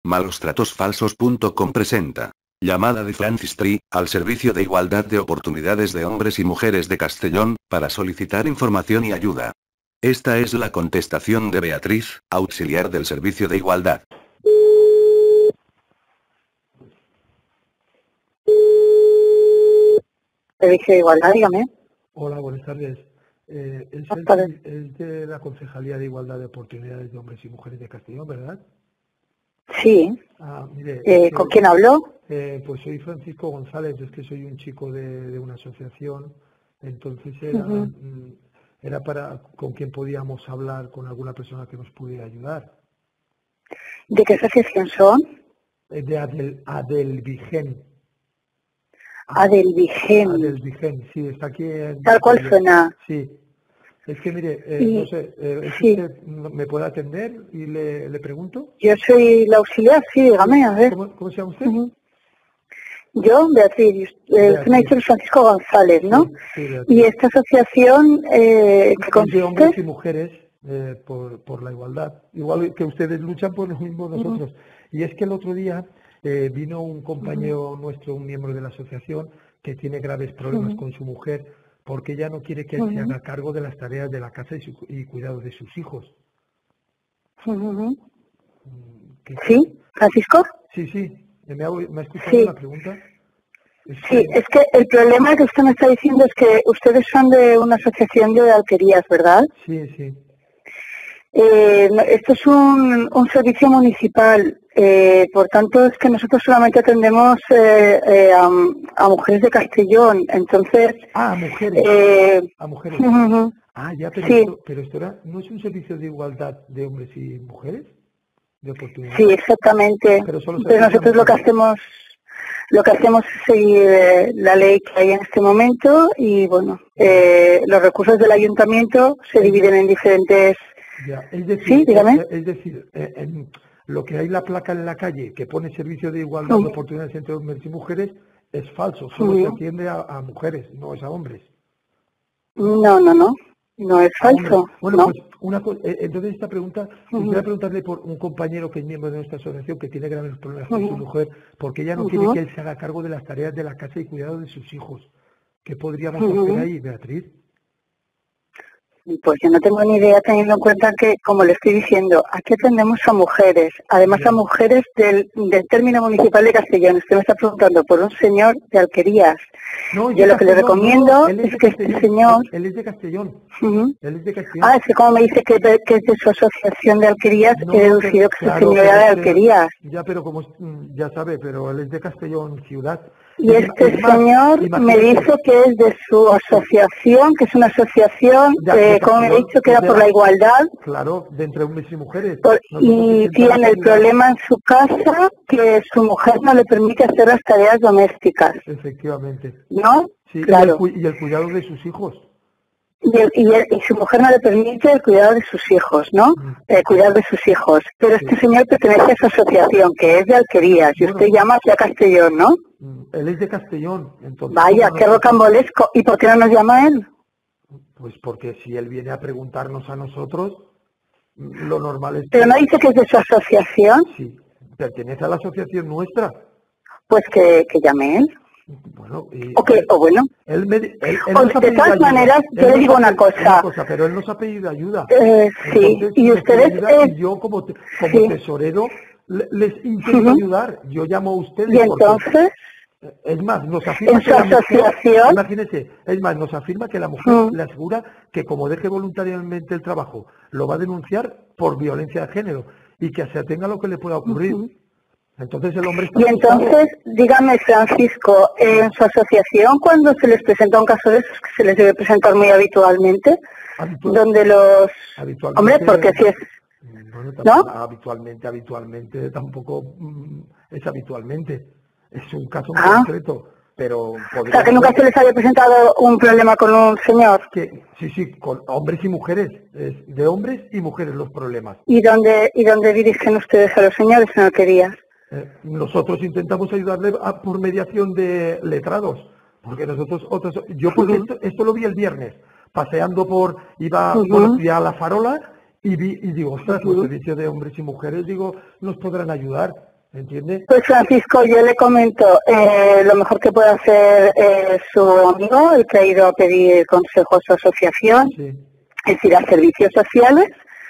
Malostratosfalsos.com presenta. Llamada de Francis Tree, al Servicio de Igualdad de Oportunidades de Hombres y Mujeres de Castellón, para solicitar información y ayuda. Esta es la contestación de Beatriz, auxiliar del Servicio de Igualdad. Servicio de Igualdad, dígame. Hola, buenas tardes. Buenas tardes. Es de la Concejalía de Igualdad de Oportunidades de Hombres y Mujeres de Castellón, ¿verdad? Sí. Mire, ¿Con quién habló? pues soy Francisco González, es que soy un chico de una asociación, entonces era para con quién podíamos hablar, con alguna persona que nos pudiera ayudar. ¿De qué asociación son? Es de Adelvigen. Adelvigen. Adelvigen, sí, está aquí en... Tal cual suena. Sí. Es que mire, no sé, ¿es sí. usted me puede atender y le pregunto? Yo soy la auxiliar, sí, dígame, a ver. ¿Cómo se llama usted? Yo, Beatriz, usted me ha dicho Francisco González, ¿no? Sí, Beatriz. Y esta asociación, ¿qué Es de consiste? hombres y mujeres por la igualdad, igual que ustedes luchan por lo mismo nosotros. Y es que el otro día vino un compañero nuestro, un miembro de la asociación, que tiene graves problemas con su mujer, porque ella no quiere que él se haga cargo de las tareas de la casa y cuidado de sus hijos. ¿Sí, Francisco? Sí. ¿Me ha escuchado Sí. la pregunta? Sí, es que el problema que usted me está diciendo es que ustedes son de una asociación de alquerías, ¿verdad? Sí. Esto es un servicio municipal, por tanto es que nosotros solamente atendemos a mujeres de Castellón, entonces... a mujeres. A mujeres. Ya, pero, sí. esto no es un servicio de igualdad de hombres y mujeres, de oportunidades. Sí, exactamente. Pero nosotros lo que hacemos es seguir la ley que hay en este momento y bueno, los recursos del ayuntamiento se dividen en diferentes... Ya, es decir, sí, dígame. En lo que hay la placa en la calle que pone servicio de igualdad de oportunidades entre hombres y mujeres es falso, solo se atiende a mujeres, no es a hombres. No es falso. Bueno, ¿no? pues entonces esta pregunta, quisiera preguntarle por un compañero que es miembro de nuestra asociación que tiene graves problemas con su mujer, porque ella no quiere que él se haga cargo de las tareas de la casa y cuidado de sus hijos. ¿Qué podríamos hacer ahí, Beatriz? Pues yo no tengo ni idea, teniendo en cuenta que, como le estoy diciendo, aquí atendemos a mujeres, además a mujeres del término municipal de Castellón. Usted me está preguntando por un señor de alquerías. No, yo lo que le recomiendo es que este señor... Él es de Castellón. Él es de Castellón. Es que como me dice que es de su asociación de alquerías, he deducido que es señora de alquerías. Ya, pero como ya sabe, pero él es de Castellón ciudad. Y este señor me dice que es de su asociación, que es una asociación, como me ha dicho, que era por la igualdad. Claro, de entre hombres y mujeres. Y tiene el problema en su casa que su mujer no le permite hacer las tareas domésticas. Efectivamente. ¿No? Sí, claro. Y el cuidado de sus hijos. Y su mujer no le permite el cuidado de sus hijos, ¿no? Cuidar de sus hijos. Pero este señor pertenece a esa asociación, que es de alquerías, y usted llama hacia Castellón, ¿no? Él es de Castellón, entonces... Vaya, qué rocambolesco. ¿Y por qué no nos llama él? Pues porque si él viene a preguntarnos a nosotros, lo normal es... ¿Pero no dice que es de su asociación? Sí, pertenece a la asociación nuestra. Pues que llame él. Bueno, bueno. De todas maneras, yo le digo una cosa. Pero él nos ha pedido ayuda. Sí, y ustedes... y yo como tesorero les intento ayudar. Yo llamo a ustedes. ¿Y entonces? Es más, nos afirma que la mujer, imagínese, es más, nos afirma que la mujer le asegura que como deje voluntariamente el trabajo, lo va a denunciar por violencia de género y que se atenga a lo que le pueda ocurrir. Entonces el hombre está... Y entonces, dígame, Francisco, en su asociación, cuando se les presenta un caso de esos, que se les debe presentar muy habitualmente, donde los... Hombre, porque si es... ¿No? Habitualmente tampoco es habitualmente. Es un caso muy concreto, pero... O sea, que nunca se les había presentado un problema con un señor. Sí, con hombres y mujeres. De hombres y mujeres los problemas. ¿Y dónde dirigen ustedes a los señores en alquerías? Nosotros intentamos ayudarle por mediación de letrados, porque esto lo vi el viernes, paseando fui a La Farola y digo, ostras, los servicios de hombres y mujeres, nos podrán ayudar. ¿entiende? Pues Francisco, yo le comento, lo mejor que puede hacer su amigo, el que ha ido a pedir consejo a su asociación, Sí. es ir a servicios sociales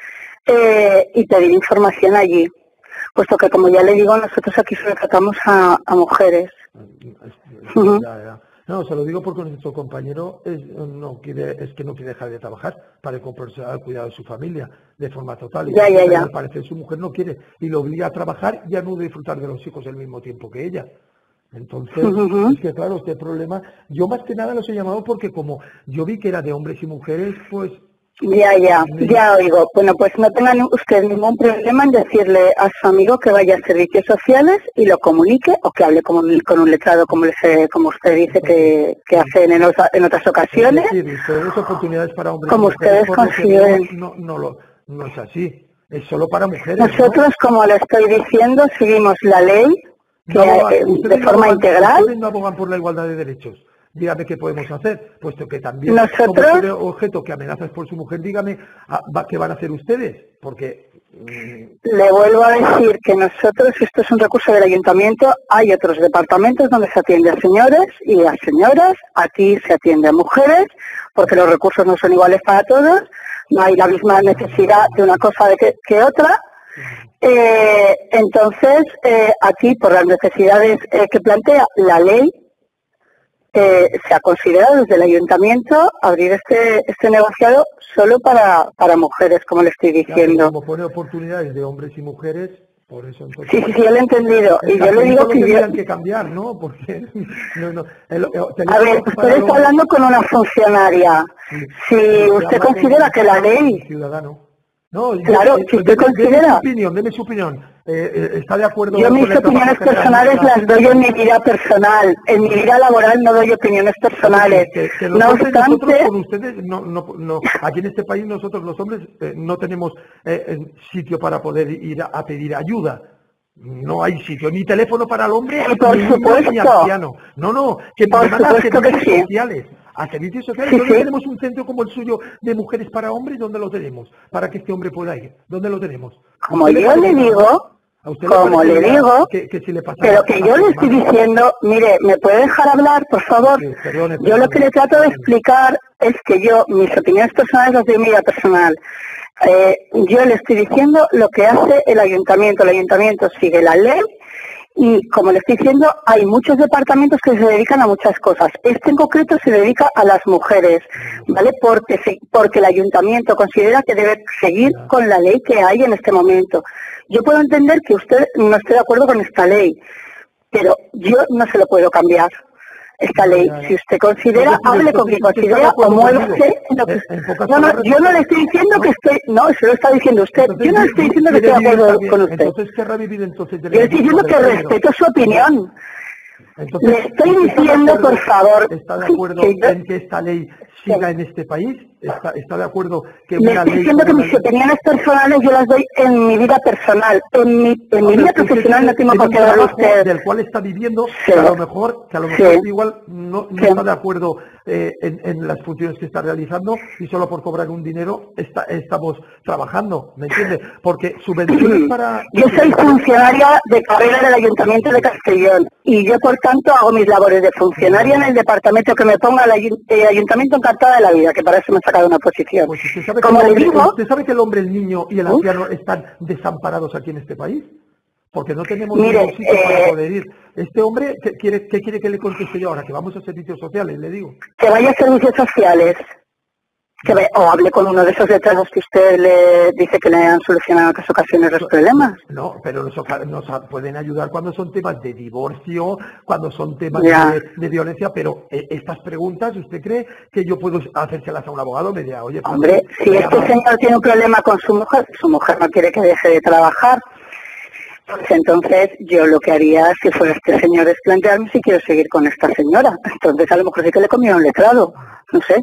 y pedir información allí. Puesto que, como ya le digo, nosotros aquí solo tratamos a mujeres. Ujú. Ya. No, se lo digo porque nuestro compañero es que no quiere dejar de trabajar para incorporarse al cuidado de su familia de forma total. Y Ya. al parecer su mujer no quiere y lo obliga a trabajar y a no disfrutar de los hijos al mismo tiempo que ella. Entonces, Ujú. es que claro, este problema, yo más que nada los he llamado porque como yo vi que era de hombres y mujeres, pues... Ya oigo. Bueno, pues no tenga usted ningún problema en decirle a su amigo que vaya a servicios sociales y lo comunique o que hable con un letrado, como usted dice que hacen en otras ocasiones. Es decir, ustedes oportunidades para hombres y Como mujeres, ustedes por lo que consideren. veo, no es así, es solo para mujeres, Nosotros, ¿no? como le estoy diciendo, seguimos la ley que, de forma integral. Ustedes no abogan por la igualdad de derechos. Dígame qué podemos hacer, puesto que también Nosotros- como tiene objeto que amenazas por su mujer, dígame qué van a hacer ustedes, porque Le vuelvo a decir que nosotros, esto es un recurso del ayuntamiento, hay otros departamentos donde se atiende a señores y a señoras, aquí se atiende a mujeres, porque los recursos no son iguales para todos, no hay la misma necesidad de una cosa que otra. Entonces, aquí, por las necesidades que plantea la ley, se ha considerado desde el ayuntamiento abrir este negociado solo para mujeres, como le estoy diciendo. como pone oportunidades de hombres y mujeres, por eso entonces... Sí, yo lo he entendido. Y yo le digo que yo... tendrían que cambiar, ¿no? Porque... A ver, usted está hablando con una funcionaria. Si usted considera que la ley... Ciudadano. No, claro, si usted considera... Deme su opinión. ¿Está de acuerdo? Yo mis opiniones personales las doy en mi vida personal. En mi vida laboral no doy opiniones personales. No obstante... Con ustedes, aquí en este país nosotros los hombres no tenemos sitio para poder ir a pedir ayuda. No hay sitio, ni teléfono para el hombre, por ni supuesto. Ni anciano. Que por nos van a servicios sí. sociales. A servicios sociales, Sí, ¿dónde sí. tenemos un centro como el suyo de mujeres para hombres? ¿Dónde lo tenemos? Para que este hombre pueda ir. ¿Dónde lo tenemos? Como yo le digo... Como le digo, pero que yo le estoy diciendo, mire, ¿me puede dejar hablar, por favor? Sí, perdone. Yo lo que le trato de explicar es que yo, mis opiniones personales las doy en mi vida personal. Yo le estoy diciendo lo que hace el ayuntamiento. El ayuntamiento sigue la ley y, como le estoy diciendo, hay muchos departamentos que se dedican a muchas cosas. Este en concreto se dedica a las mujeres, ¿vale? Porque el ayuntamiento considera que debe seguir con la ley que hay en este momento. Yo puedo entender que usted no esté de acuerdo con esta ley, pero yo no se lo puedo cambiar. Esta ley, si usted considera, hable con quien considera o muévase. No, yo no le estoy diciendo que esté, no, se lo está diciendo usted. Yo no le estoy diciendo que esté de acuerdo con usted. Entonces, ¿querrá vivir entonces? Yo le estoy diciendo que respeto su opinión. Entonces, le estoy diciendo, por favor, ¿está de acuerdo en que esta ley siga en este país? ¿Está de acuerdo que le una estoy ley... diciendo que mis opiniones personales yo las doy en mi vida personal. En mi vida profesional no tengo por qué darle usted. Del cual está viviendo, Sí. que a lo mejor Sí. igual no Sí. está de acuerdo en las funciones que está realizando y solo por cobrar un dinero estamos trabajando, ¿me entiende? Porque subvenciones para... Yo soy funcionaria de carrera del Ayuntamiento de Castellón y yo, por tanto, hago mis labores de funcionaria en el departamento que me ponga el Ayuntamiento, encantada de la vida, que para eso me he sacado una posición. Pues usted sabe, Como le digo... ¿Usted sabe que el hombre, el niño y el anciano están desamparados aquí en este país? Porque no tenemos ningún sitio para poder ir. Este hombre, ¿qué quiere que le conteste yo ahora? Que vamos a servicios sociales, le digo. Que vaya a servicios sociales. O hable con uno de esos letrados que usted le dice que le han solucionado en otras ocasiones los problemas. No, pero nos pueden ayudar cuando son temas de divorcio, cuando son temas de violencia, pero estas preguntas, ¿usted cree que yo puedo hacérselas a un abogado? Me diga, oye, hombre, si este señor tiene un problema con su mujer no quiere que deje de trabajar, pues entonces yo lo que haría, si fuera este señor, es plantearme si quiero seguir con esta señora. Entonces a lo mejor sí que le comía un letrado, no sé.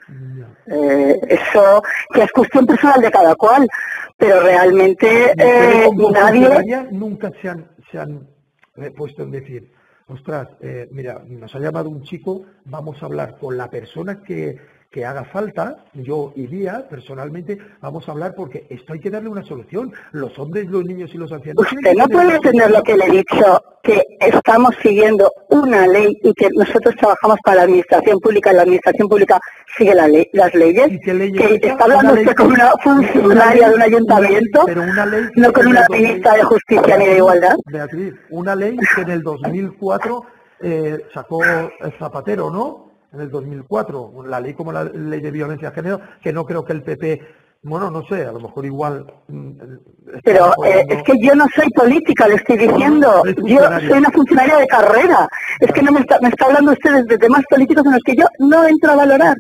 Eso que es cuestión personal de cada cual, pero realmente nadie... Nunca se han puesto en decir, ostras, mira, nos ha llamado un chico, vamos a hablar con la persona que que haga falta, yo iría personalmente, vamos a hablar porque esto hay que darle una solución. Los hombres, los niños y los ancianos... Usted no puede entender lo que le he dicho, que estamos siguiendo una ley y que nosotros trabajamos para la administración pública, y la administración pública sigue las leyes. ¿Y qué leyes? Que está hablando usted con una funcionaria de un ayuntamiento, pero una ley no con una ministra de Justicia ni de Igualdad. Beatriz, una ley que en el 2004 sacó Zapatero, ¿no? En el 2004, la ley como la ley de violencia de género, que no creo que el PP, bueno, no sé, a lo mejor igual... Pero es que yo no soy política, le estoy diciendo, yo soy una funcionaria de carrera, es que no me está hablando usted de temas políticos en los que yo no entro a valorar,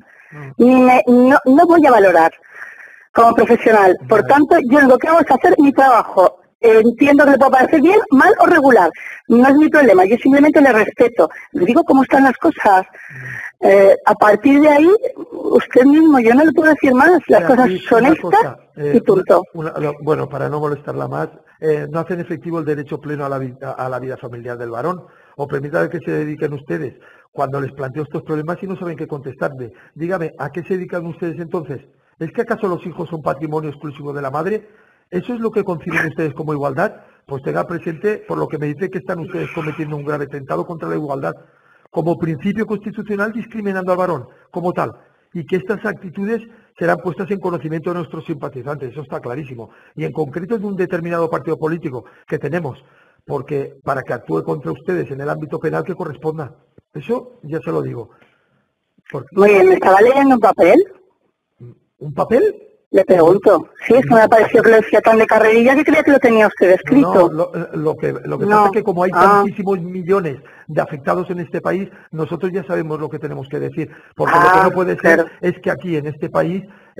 no voy a valorar como profesional, por tanto, yo lo que hago es hacer mi trabajo. Entiendo que le puede parecer bien, mal o regular. No es mi problema, yo simplemente le respeto. Le digo cómo están las cosas. A partir de ahí, usted mismo, yo no le puedo decir más. Las cosas son estas y punto. Bueno, para no molestarla más, no hacen efectivo el derecho pleno a la vida familiar del varón. O permítame que se dediquen ustedes. Cuando les planteo estos problemas y no saben qué contestarme, dígame, ¿a qué se dedican ustedes entonces? ¿Es que acaso los hijos son patrimonio exclusivo de la madre? ¿Eso es lo que conciben ustedes como igualdad? Pues tenga presente, por lo que me dice, que están ustedes cometiendo un grave atentado contra la igualdad, como principio constitucional discriminando al varón, como tal, y que estas actitudes serán puestas en conocimiento de nuestros simpatizantes, eso está clarísimo, y en concreto de un determinado partido político que tenemos, porque para que actúe contra ustedes en el ámbito penal que corresponda, eso ya se lo digo. Muy bien, ¿me estaba leyendo un papel? ¿Un papel? Le pregunto. Sí, es que me ha parecido que lo decía tan de carrerilla que creía que lo tenía usted escrito. No, lo que pasa es que como hay tantísimos millones de afectados en este país, nosotros ya sabemos lo que tenemos que decir. Porque lo que no puede ser es que aquí en este país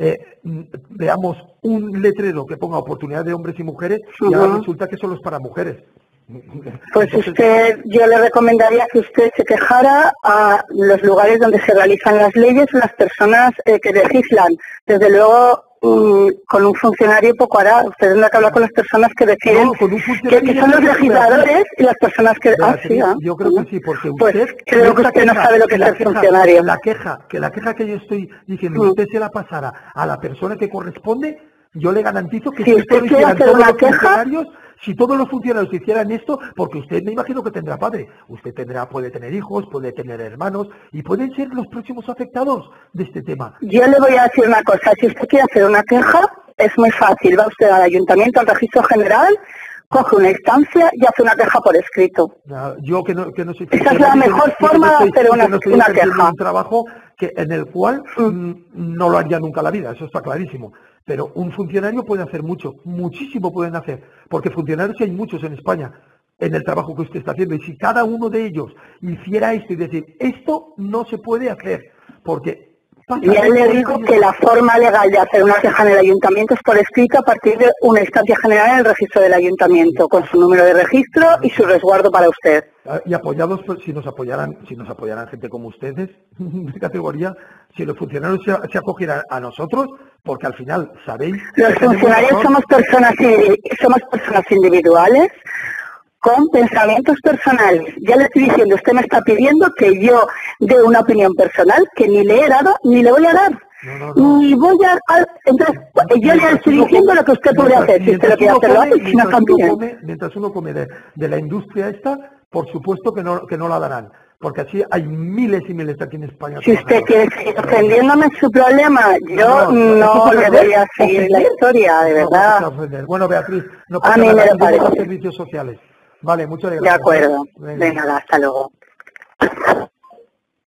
veamos un letrero que ponga oportunidad de hombres y mujeres y ahora resulta que solo es para mujeres. Pues yo le recomendaría que usted se quejara a los lugares donde se realizan las leyes, las personas que legislan. Desde luego, con un funcionario poco hará. Usted tendrá que hablar con las personas que deciden, que son los legisladores y las personas que... Yo creo que sí, porque usted... Pues creo que usted no sabe lo que es el funcionario. La queja que yo estoy diciendo, usted se la pasara a la persona que corresponde, yo le garantizo que si usted quiere hacer una queja... Si todos los funcionarios hicieran esto, porque usted me imagino que tendrá padre, usted puede tener hijos, puede tener hermanos, y pueden ser los próximos afectados de este tema. Yo le voy a decir una cosa, si usted quiere hacer una queja, es muy fácil, va usted al ayuntamiento, al registro general, coge una instancia y hace una queja por escrito. Yo que no soy... Esa es la mejor forma de hacer una queja. Un trabajo en el cual no lo haría nunca la vida, eso está clarísimo. Pero un funcionario puede hacer mucho, muchísimo pueden hacer, porque funcionarios hay muchos en España, en el trabajo que usted está haciendo. Y si cada uno de ellos hiciera esto y decir, esto no se puede hacer, porque... Ya le digo que la forma legal de hacer una queja en el ayuntamiento es por escrito a partir de una instancia general en el registro del ayuntamiento, con su número de registro y su resguardo para usted. Y apoyados, si nos apoyaran gente como ustedes, de categoría, si los funcionarios se acogieran a nosotros, porque al final, ¿sabéis? Los funcionarios somos personas individuales, con pensamientos personales. Ya le estoy diciendo, usted me está pidiendo que yo dé una opinión personal que ni le he dado ni le voy a dar. Ni voy a... Entonces, yo le estoy diciendo lo que usted puede hacer. Si usted lo quiere hacer, lo hace, si no, también. Mientras uno come de la industria esta, por supuesto que no la darán. Porque así hay miles y miles aquí en España. Si usted quiere seguir ofendiéndome, es su problema. Yo no le voy a seguir la historia, de verdad. Bueno, Beatriz, no a mí me lo parece. Los servicios sociales. Vale, muchas gracias. De acuerdo. De nada, hasta luego.